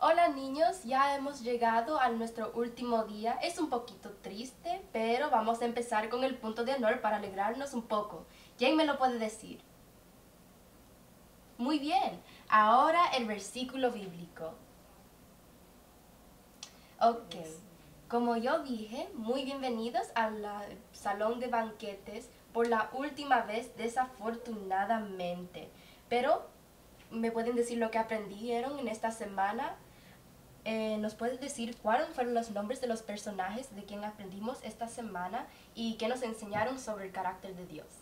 Hola niños, ya hemos llegado a nuestro último día. Es un poquito triste, pero vamos a empezar con el punto de honor para alegrarnos un poco. ¿Quién me lo puede decir? Muy bien, ahora el versículo bíblico. Ok, como yo dije, muy bienvenidos al salón de banquetes por la última vez desafortunadamente. Pero, ¿me pueden decir lo que aprendieron en esta semana? ¿Nos puedes decir cuáles fueron los nombres de los personajes de quien aprendimos esta semana y qué nos enseñaron sobre el carácter de Dios?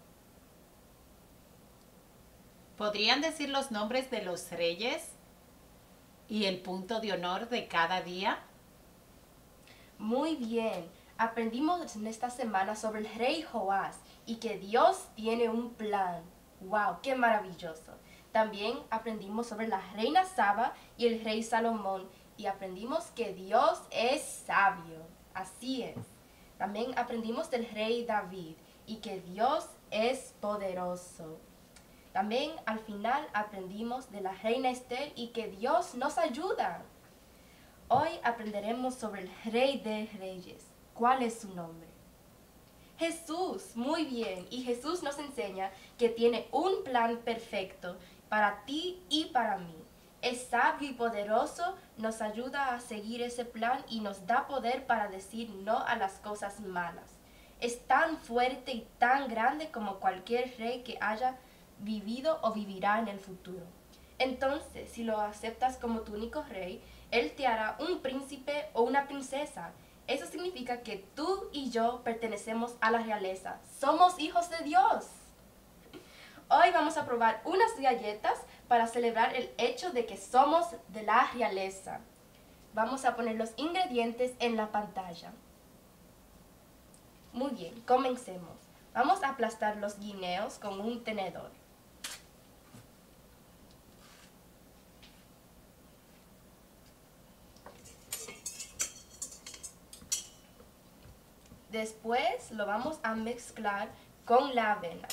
¿Podrían decir los nombres de los reyes y el punto de honor de cada día? Muy bien, aprendimos en esta semana sobre el rey Joás y que Dios tiene un plan. ¡Wow! ¡Qué maravilloso! También aprendimos sobre la reina Saba y el rey Salomón y aprendimos que Dios es sabio. Así es. También aprendimos del rey David y que Dios es poderoso. También al final aprendimos de la reina Esther y que Dios nos ayuda. Hoy aprenderemos sobre el Rey de Reyes. ¿Cuál es su nombre? Jesús, muy bien. Y Jesús nos enseña que tiene un plan perfecto para ti y para mí. Es sabio y poderoso, nos ayuda a seguir ese plan y nos da poder para decir no a las cosas malas. Es tan fuerte y tan grande como cualquier rey que haya vivido o vivirá en el futuro. Entonces, si lo aceptas como tu único rey, él te hará un príncipe o una princesa. Eso significa que tú y yo pertenecemos a la realeza. Somos hijos de Dios. Hoy vamos a probar unas galletas para celebrar el hecho de que somos de la realeza. Vamos a poner los ingredientes en la pantalla. Muy bien, comencemos. Vamos a aplastar los guineos con un tenedor. Después lo vamos a mezclar con la avena.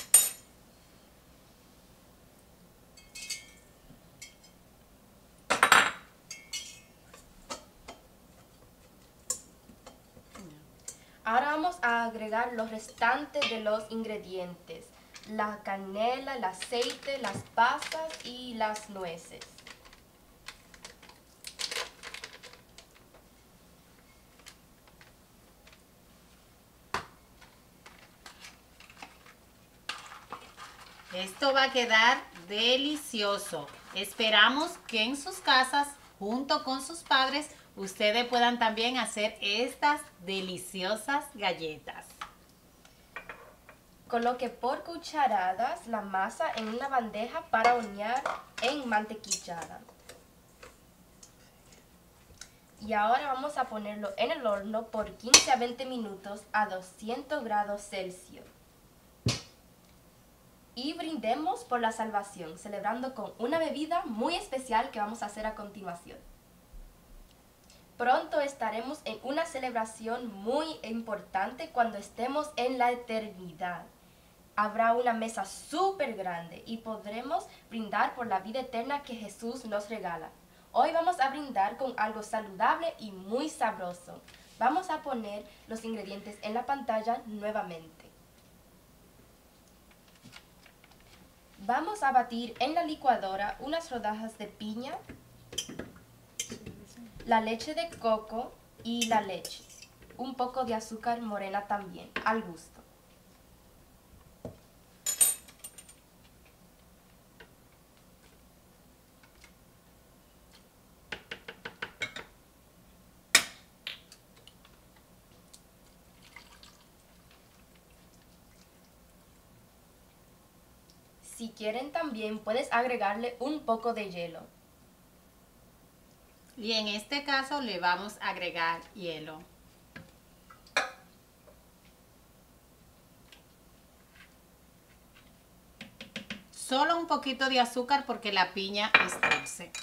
Ahora vamos a agregar los restantes de los ingredientes. La canela, el aceite, las pasas y las nueces. Esto va a quedar delicioso. Esperamos que en sus casas, junto con sus padres, ustedes puedan también hacer estas deliciosas galletas. Coloque por cucharadas la masa en una bandeja para hornear en mantequillada. Y ahora vamos a ponerlo en el horno por 15 a 20 minutos a 200 grados Celsius. Y brindemos por la salvación, celebrando con una bebida muy especial que vamos a hacer a continuación. Pronto estaremos en una celebración muy importante cuando estemos en la eternidad. Habrá una mesa súper grande y podremos brindar por la vida eterna que Jesús nos regala. Hoy vamos a brindar con algo saludable y muy sabroso. Vamos a poner los ingredientes en la pantalla nuevamente. Vamos a batir en la licuadora unas rodajas de piña, la leche de coco y la leche. Un poco de azúcar morena también, al gusto. Si quieren también puedes agregarle un poco de hielo. Y en este caso le vamos a agregar hielo. Solo un poquito de azúcar porque la piña es dulce.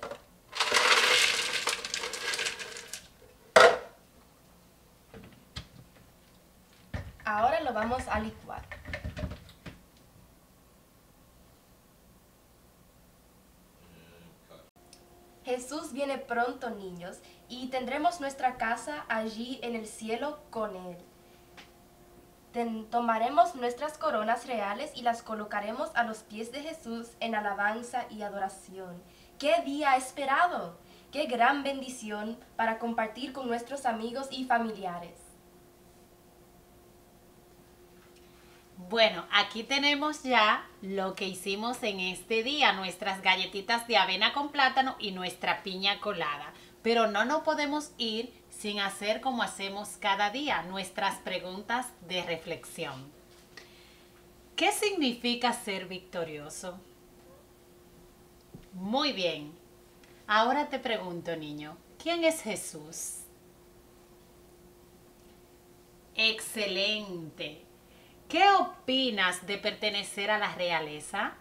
Ahora lo vamos a licuar. Jesús viene pronto, niños, y tendremos nuestra casa allí en el cielo con Él. Tomaremos nuestras coronas reales y las colocaremos a los pies de Jesús en alabanza y adoración. ¡Qué día esperado! ¡Qué gran bendición para compartir con nuestros amigos y familiares! Bueno, aquí tenemos ya lo que hicimos en este día, nuestras galletitas de avena con plátano y nuestra piña colada. Pero no nos podemos ir sin hacer como hacemos cada día, nuestras preguntas de reflexión. ¿Qué significa ser victorioso? Muy bien. Ahora te pregunto, niño, ¿quién es Jesús? Excelente. ¿Qué opinas de pertenecer a la realeza?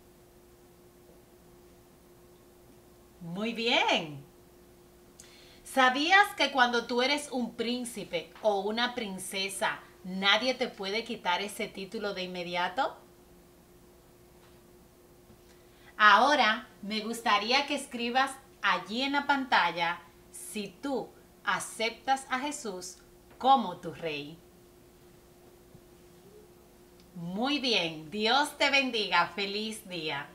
Muy bien. ¿Sabías que cuando tú eres un príncipe o una princesa, nadie te puede quitar ese título de inmediato? Ahora me gustaría que escribas allí en la pantalla si tú aceptas a Jesús como tu rey. Muy bien, Dios te bendiga, feliz día.